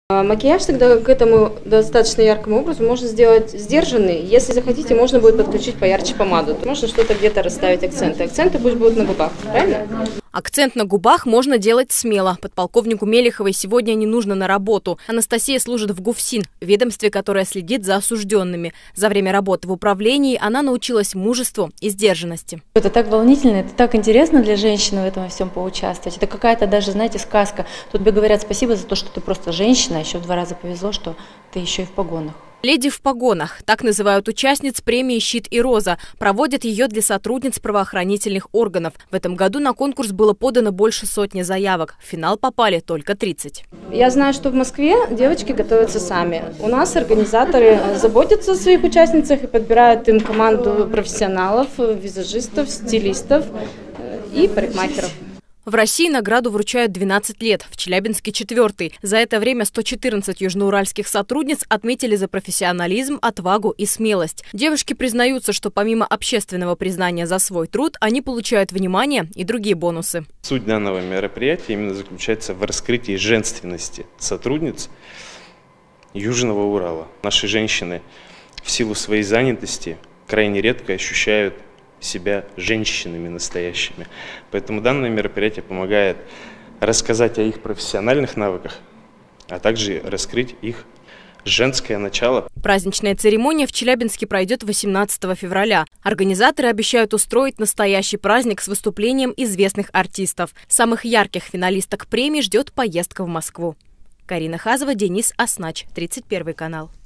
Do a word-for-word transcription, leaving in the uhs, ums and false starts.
Макияж тогда к этому достаточно яркому образу можно сделать сдержанный. Если захотите, можно будет подключить поярче помаду. Можно что-то где-то расставить акценты. Акценты пусть будут на губах, правильно? Акцент на губах можно делать смело. Подполковнику Мелиховой сегодня не нужно на работу. Анастасия служит в ГУФСИН, ведомстве, которое следит за осужденными. За время работы в управлении она научилась мужеству и сдержанности. Это так волнительно, это так интересно для женщины в этом всем поучаствовать. Это какая-то даже, знаете, сказка. Тут тебе говорят спасибо за то, что ты просто женщина, еще в два раза повезло, что ты еще и в погонах. «Леди в погонах» – так называют участниц премии «Щит и роза». Проводят ее для сотрудниц правоохранительных органов. В этом году на конкурс было подано больше сотни заявок. В финал попали только тридцать. Я знаю, что в Москве девочки готовятся сами. У нас организаторы заботятся о своих участницах и подбирают им команду профессионалов, визажистов, стилистов и парикмахеров. В России награду вручают двенадцать лет, в Челябинске четвертый. За это время сто четырнадцать южноуральских сотрудниц отметили за профессионализм, отвагу и смелость. Девушки признаются, что помимо общественного признания за свой труд, они получают внимание и другие бонусы. Суть данного мероприятия именно заключается в раскрытии женственности сотрудниц Южного Урала. Наши женщины в силу своей занятости крайне редко ощущают себя женщинами настоящими. Поэтому данное мероприятие помогает рассказать о их профессиональных навыках, а также раскрыть их женское начало. Праздничная церемония в Челябинске пройдет восемнадцатого февраля. Организаторы обещают устроить настоящий праздник с выступлением известных артистов. Самых ярких финалисток премии ждет поездка в Москву. Карина Хазова, Денис Оснач, тридцать первый канал.